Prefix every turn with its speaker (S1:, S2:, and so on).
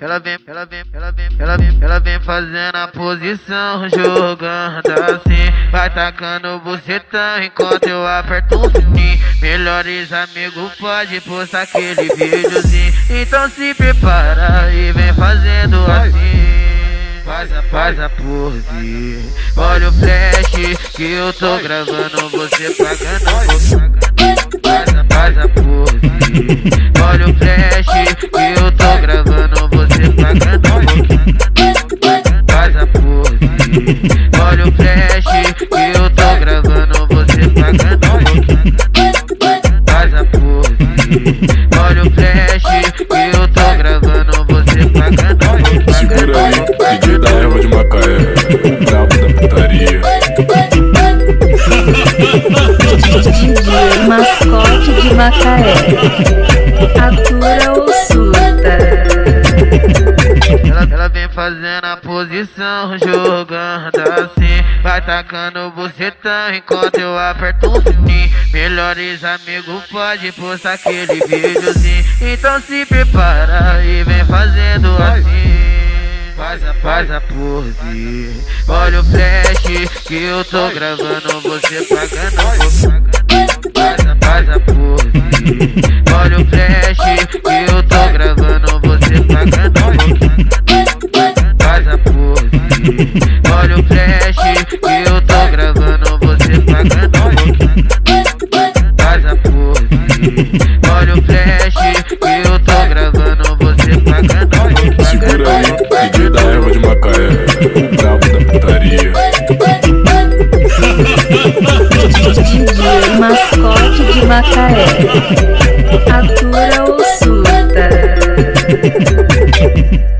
S1: ela vem fazendo a posição, jogando assim, vai tacando bucetão enquanto eu aperto o sininho. Melhores amigos pode postar aquele videozinho, então se prepara e vem fazendo assim. Faz a pose, olha o flash que eu tô gravando você pagando. Faz a pose, olha o flash que eu tô gravando você pagando. Faz a pose, olha o flash que eu tô gravando você pagando. Faz a pose, olha o flash que eu tô gravando você pagando.
S2: Segura aí, DJ da erva de Macaé, o brabo da putaria.
S3: DJ mascote de Macaé, atura ou surta.
S1: Ela vem fazendo a posição, jogando assim, vai tacando bucetão enquanto eu aperto o sininho. Melhores amigos pode postar aquele videozinho, então se prepara e vem fazendo assim. Faz a pose, olha o flash que eu tô gravando você pagando. Faz a pose, olha o flash que eu tô gravando você pagando. Faz a pose, olha o flash que eu tô gravando você pagando. Faz a pose, olha o flash que eu tô gravando você pagando.
S2: Segura aí, DJ da erva de Macaé, o brabo da putaria.
S3: DJ mascote de Macaé, atura ou surta.